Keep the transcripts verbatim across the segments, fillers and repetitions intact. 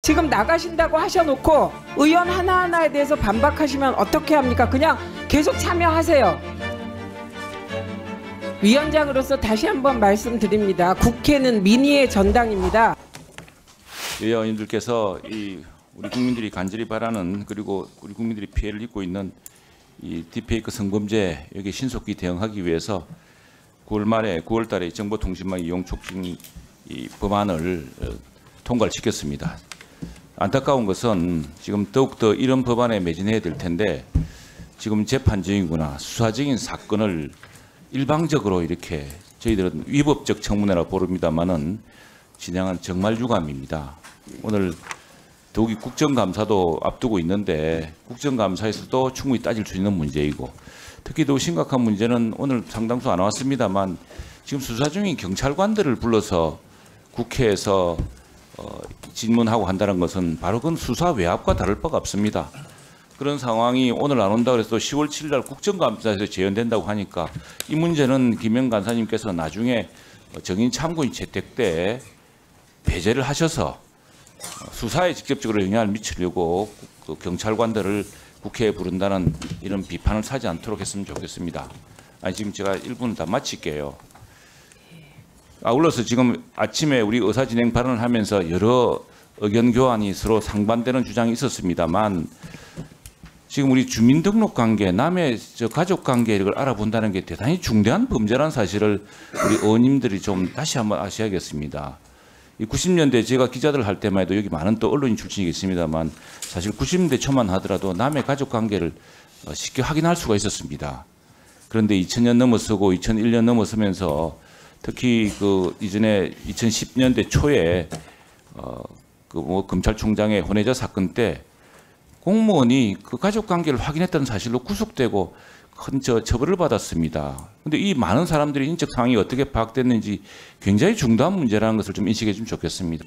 지금 나가신다고 하셔놓고 의원 하나하나에 대해서 반박하시면 어떻게 합니까? 그냥 계속 참여하세요. 위원장으로서 다시 한번 말씀드립니다. 국회는 민의의 전당입니다. 의원님들께서 이 우리 국민들이 간절히 바라는, 그리고 우리 국민들이 피해를 입고 있는 이 딥페이크 성범죄 여기 신속히 대응하기 위해서 구월 말에 구월 달에 정보통신망 이용 촉진 이 법안을 통과를 시켰습니다. 안타까운 것은 지금 더욱더 이런 법안에 매진해야 될 텐데 지금 재판 중이구나, 수사적인 사건을 일방적으로 이렇게 저희들은 위법적 청문회라 부릅니다만은 진행한 정말 유감입니다. 오늘 더욱이 국정감사도 앞두고 있는데 국정감사에서도 충분히 따질 수 있는 문제이고, 특히 더 심각한 문제는 오늘 상당수 안 나왔습니다만 지금 수사 중인 경찰관들을 불러서 국회에서 어, 질문하고 한다는 것은 바로 그건 수사 외압과 다를 바가 없습니다. 그런 상황이 오늘 안 온다고 해서 시월 칠일 날 국정감사에서 재연된다고 하니까 이 문제는 김영 간사님께서 나중에 정인 참고인 채택 때 배제를 하셔서 수사에 직접적으로 영향을 미치려고 그 경찰관들을 국회에 부른다는 이런 비판을 사지 않도록 했으면 좋겠습니다. 아니, 지금 제가 일 분 다 마칠게요. 아울러서 지금 아침에 우리 의사진행 발언을 하면서 여러 의견 교환이 서로 상반되는 주장이 있었습니다만 지금 우리 주민등록 관계, 남의 저 가족 관계를 알아본다는 게 대단히 중대한 범죄라는 사실을 우리 의원님들이 좀 다시 한번 아셔야겠습니다. 이 구십 년대 제가 기자들 할 때만 해도 여기 많은 또 언론인 출신이 있습니다만 사실 구십 년대 초만 하더라도 남의 가족 관계를 쉽게 확인할 수가 있었습니다. 그런데 이천 년 넘어서고 이천일 년 넘어서면서 특히 그 이전에 이천십 년대 초에 어 그 뭐 검찰총장의 혼외자 사건 때 공무원이 그 가족 관계를 확인했다는 사실로 구속되고 큰 저 처벌을 받았습니다. 그런데 이 많은 사람들이 인적 상황이 어떻게 파악됐는지 굉장히 중대한 문제라는 것을 좀 인식해 주면 좋겠습니다.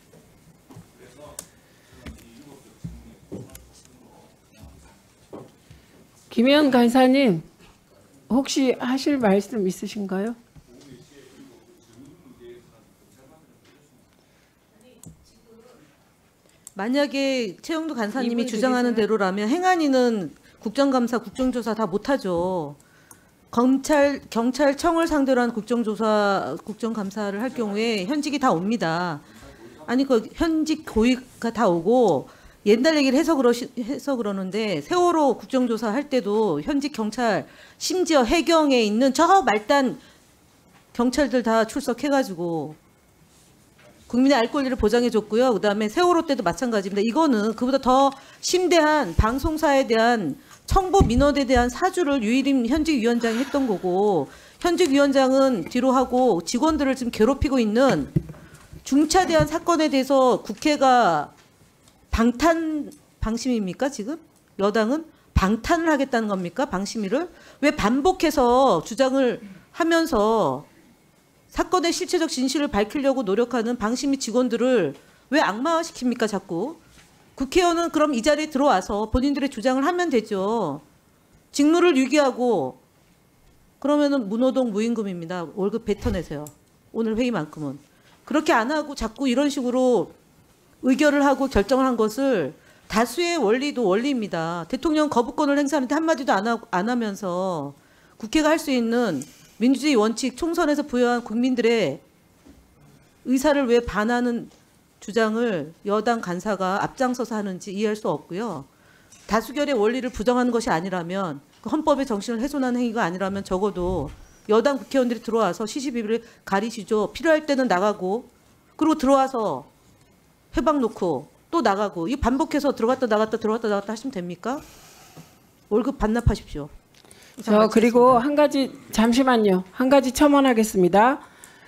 김영 간사님, 혹시 하실 말씀 있으신가요? 만약에 최영두 간사님이 주장하는 대로라면 행안위는 국정감사, 국정조사 다 못하죠. 검찰, 경찰청을 상대로 한 국정조사, 국정감사를 할 경우에 현직이 다 옵니다. 아니 그 현직 고위가 다 오고 옛날 얘기를 해서 그러시, 해서 그러는데 세월호 국정조사 할 때도 현직 경찰, 심지어 해경에 있는 저 말단 경찰들 다 출석해가지고 국민의 알 권리를 보장해줬고요. 그다음에 세월호 때도 마찬가지입니다. 이거는 그보다 더 심대한 방송사에 대한 청보 민원에 대한 사주를 유일임 현직 위원장이 했던 거고, 현직 위원장은 뒤로 하고 직원들을 지금 괴롭히고 있는 중차대한 사건에 대해서 국회가 방탄 방심입니까? 지금 여당은 방탄을 하겠다는 겁니까? 방심위를 왜 반복해서 주장을 하면서 사건의 실체적 진실을 밝히려고 노력하는 방심위 직원들을 왜 악마화시킵니까? 자꾸. 국회의원은 그럼 이 자리에 들어와서 본인들의 주장을 하면 되죠. 직무를 유기하고 그러면은 무노동 무임금입니다. 월급 뱉어내세요. 오늘 회의만큼은. 그렇게 안 하고 자꾸 이런 식으로 의결을 하고 결정을 한 것을 다수의 원리도 원리입니다. 대통령 거부권을 행사하는데 한마디도 안, 하, 안 하면서 국회가 할 수 있는 민주주의 원칙 총선에서 부여한 국민들의 의사를 왜 반하는 주장을 여당 간사가 앞장서서 하는지 이해할 수 없고요. 다수결의 원리를 부정하는 것이 아니라면, 그 헌법의 정신을 훼손하는 행위가 아니라면 적어도 여당 국회의원들이 들어와서 시시비비를 가리시죠. 필요할 때는 나가고, 그리고 들어와서 회방 놓고 또 나가고, 이 반복해서 들어갔다 나갔다 들어갔다 나갔다 하시면 됩니까? 월급 반납하십시오. 저 그리고 한 가지, 잠시만요. 한 가지 첨언하겠습니다.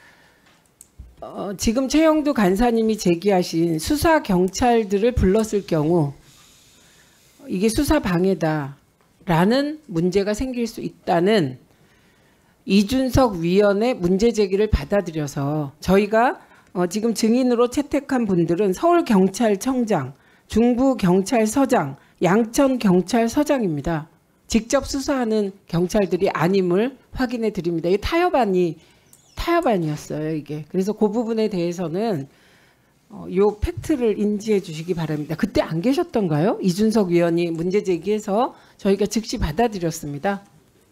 어, 지금 최영두 간사님이 제기하신 수사 경찰들을 불렀을 경우 이게 수사 방해다라는 문제가 생길 수 있다는 이준석 위원의 문제 제기를 받아들여서 저희가 어, 지금 증인으로 채택한 분들은 서울경찰청장, 중부경찰서장, 양천경찰서장입니다. 직접 수사하는 경찰들이 아님을 확인해 드립니다. 이 타협안이 타협안이었어요, 이게. 그래서 그 부분에 대해서는 어, 요 팩트를 인지해 주시기 바랍니다. 그때 안 계셨던가요? 이준석 위원이 문제 제기해서 저희가 즉시 받아들였습니다.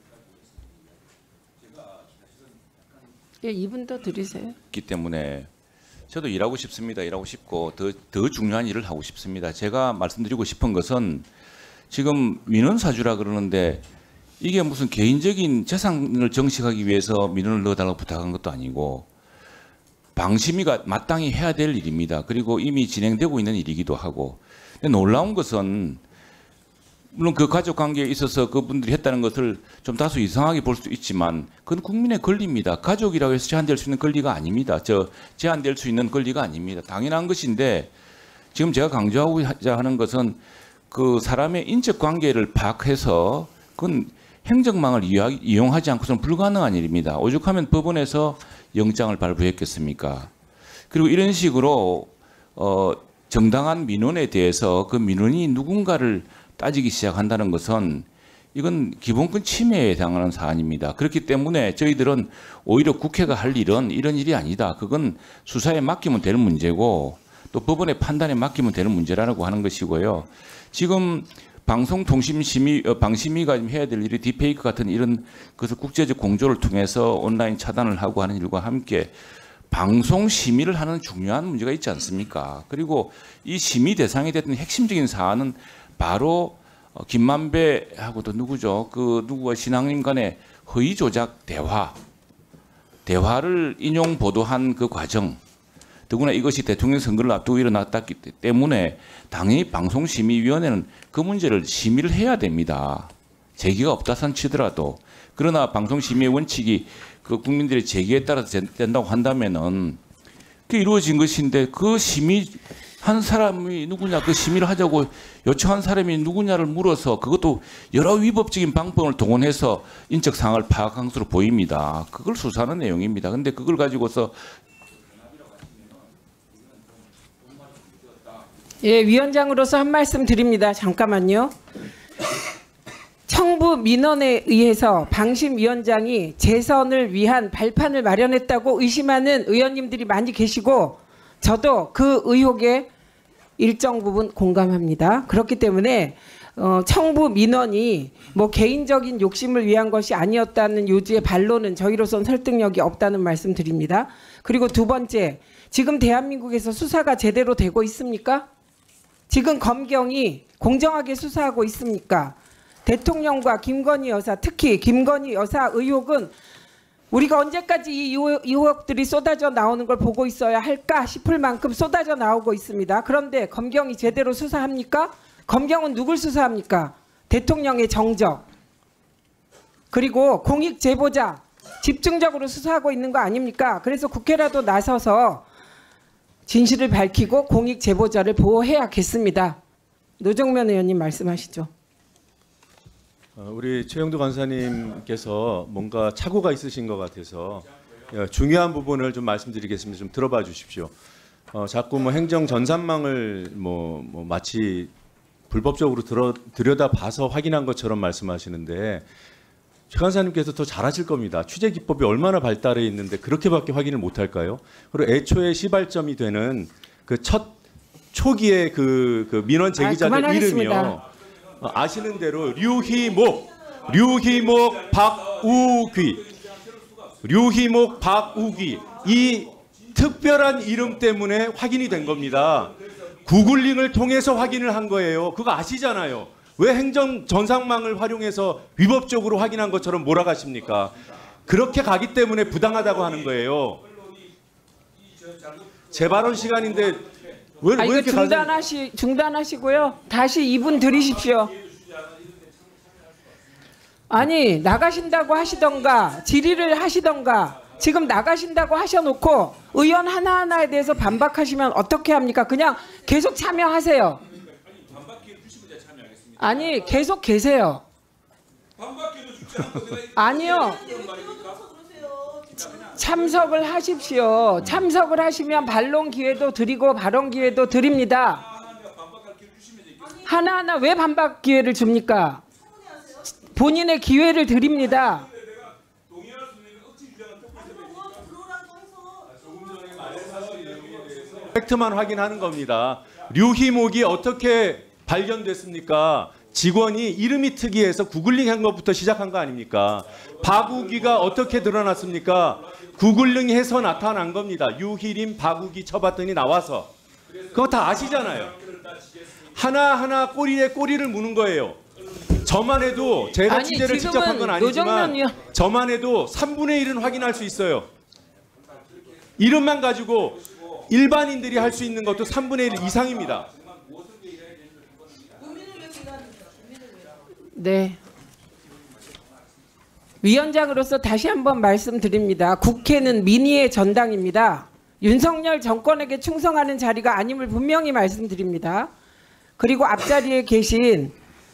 예, 이 분 더 드리세요. 있기 때문에 저도 일하고 싶습니다. 일하고 싶고 더, 더 중요한 일을 하고 싶습니다. 제가 말씀드리고 싶은 것은 지금 민원사주라 그러는데 이게 무슨 개인적인 재산을 정식하기 위해서 민원을 넣어달라고 부탁한 것도 아니고 방심위가 마땅히 해야 될 일입니다. 그리고 이미 진행되고 있는 일이기도 하고. 근데 놀라운 것은 물론 그 가족 관계에 있어서 그분들이 했다는 것을 좀 다소 이상하게 볼 수 있지만 그건 국민의 권리입니다. 가족이라고 해서 제한될 수 있는 권리가 아닙니다. 저 제한될 수 있는 권리가 아닙니다. 당연한 것인데 지금 제가 강조하고자 하는 것은 그 사람의 인적 관계를 파악해서 그건 행정망을 이용하지 않고서는 불가능한 일입니다. 오죽하면 법원에서 영장을 발부했겠습니까? 그리고 이런 식으로 어, 정당한 민원에 대해서 그 민원이 누군가를 따지기 시작한다는 것은 이건 기본권 침해에 해당하는 사안입니다. 그렇기 때문에 저희들은 오히려 국회가 할 일은 이런 일이 아니다. 그건 수사에 맡기면 되는 문제고 또 법원의 판단에 맡기면 되는 문제라고 하는 것이고요. 지금 방송통신심의, 어, 방심위가 해야 될 일이 딥페이크 같은 이런 것을 국제적 공조를 통해서 온라인 차단을 하고 하는 일과 함께 방송 심의를 하는 중요한 문제가 있지 않습니까? 그리고 이 심의 대상이 됐던 핵심적인 사안은 바로 어, 김만배하고도 누구죠? 그 누구와 신앙님 간의 허위 조작 대화, 대화를 인용 보도한 그 과정. 더구나 이것이 대통령 선거를 앞두고 일어났기 때문에 당연히 방송심의위원회는 그 문제를 심의를 해야 됩니다. 제기가 없다선 치더라도. 그러나 방송심의의 원칙이 그 국민들의 제기에 따라서 된다고 한다면은 그게 이루어진 것인데 그 심의한 사람이 누구냐, 그 심의를 하자고 요청한 사람이 누구냐를 물어서 그것도 여러 위법적인 방법을 동원해서 인적 상황을 파악한 것으로 보입니다. 그걸 수사하는 내용입니다. 근데 그걸 가지고서 예, 위원장으로서 한 말씀 드립니다. 잠깐만요. 청부 민원에 의해서 방심위원장이 재선을 위한 발판을 마련했다고 의심하는 의원님들이 많이 계시고 저도 그 의혹에 일정 부분 공감합니다. 그렇기 때문에 어, 청부 민원이 뭐 개인적인 욕심을 위한 것이 아니었다는 요지의 반론은 저희로서는 설득력이 없다는 말씀 드립니다. 그리고 두 번째, 지금 대한민국에서 수사가 제대로 되고 있습니까? 지금 검경이 공정하게 수사하고 있습니까? 대통령과 김건희 여사, 특히 김건희 여사 의혹은 우리가 언제까지 이 의혹들이 쏟아져 나오는 걸 보고 있어야 할까 싶을 만큼 쏟아져 나오고 있습니다. 그런데 검경이 제대로 수사합니까? 검경은 누굴 수사합니까? 대통령의 정적, 그리고 공익 제보자 집중적으로 수사하고 있는 거 아닙니까? 그래서 국회라도 나서서 진실을 밝히고 공익 제보자를 보호해야겠습니다. 노정면 의원님 말씀하시죠. 우리 최영도 간사님께서 뭔가 착오가 있으신 것 같아서 중요한 부분을 좀 말씀드리겠습니다. 좀 들어봐 주십시오. 어, 자꾸 뭐 행정 전산망을 뭐, 뭐 마치 불법적으로 들어, 들여다봐서 확인한 것처럼 말씀하시는데 최 간사님께서 더 잘하실 겁니다. 취재 기법이 얼마나 발달해 있는데 그렇게밖에 확인을 못할까요? 그리고 애초에 시발점이 되는 그 첫 초기의 그, 그 민원 제기자들 아, 이름이요. 아시는 대로 류희목, 류희목, 박우귀, 류희목, 박우귀 이 특별한 이름 때문에 확인이 된 겁니다. 구글링을 통해서 확인을 한 거예요. 그거 아시잖아요. 왜 행정 전산망을 활용해서 위법적으로 확인한 것처럼 몰아가십니까? 그렇게 가기 때문에 부당하다고 하는 거예요. 제 발언 시간인데 왜, 아, 왜 이거 이렇게 중단하시, 중단하시고요. 다시 이 분 들이십시오. 아니 나가신다고 하시던가 질의를 하시던가 지금 나가신다고 하셔놓고 의원 하나하나에 대해서 반박하시면 어떻게 합니까? 그냥 계속 참여하세요. 아니 계속 계세요. 아니요. 참석을 하십시오. 참석을 하시면 반론 기회도 드리고 발언 기회도 드립니다. 하나하나 왜 반박 기회를 줍니까? 본인의 기회를 드립니다. 팩트만 확인하는 겁니다. 류희목이 어떻게 발견됐습니까? 직원이 이름이 특이해서 구글링한 것부터 시작한 거 아닙니까? 바구기가 어떻게 드러났습니까? 구글링해서 나타난 겁니다. 유희림 바구기 쳐봤더니 나와서. 그거 다 아시잖아요. 하나하나 꼬리에 꼬리를 무는 거예요. 저만 해도 제가 아니, 취재를 직접 한 건 지금은 아니지만 노정면 의원- 저만 해도 삼분의 일은 확인할 수 있어요. 이름만 가지고 일반인들이 할 수 있는 것도 삼분의 일 이상입니다. 네. 위원장으로서 다시 한번 말씀드립니다. 국회는 민의의 전당입니다. 윤석열 정권에게 충성하는 자리가 아님을 분명히 말씀드립니다. 그리고 앞자리에 계신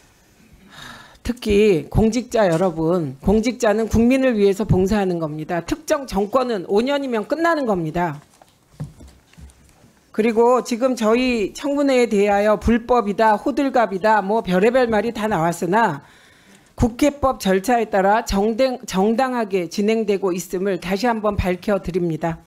특히 공직자 여러분, 공직자는 국민을 위해서 봉사하는 겁니다. 특정 정권은 오 년이면 끝나는 겁니다. 그리고 지금 저희 청문회에 대하여 불법이다, 호들갑이다, 뭐 별의별 말이 다 나왔으나 국회법 절차에 따라 정당, 정당하게 진행되고 있음을 다시 한번 밝혀드립니다.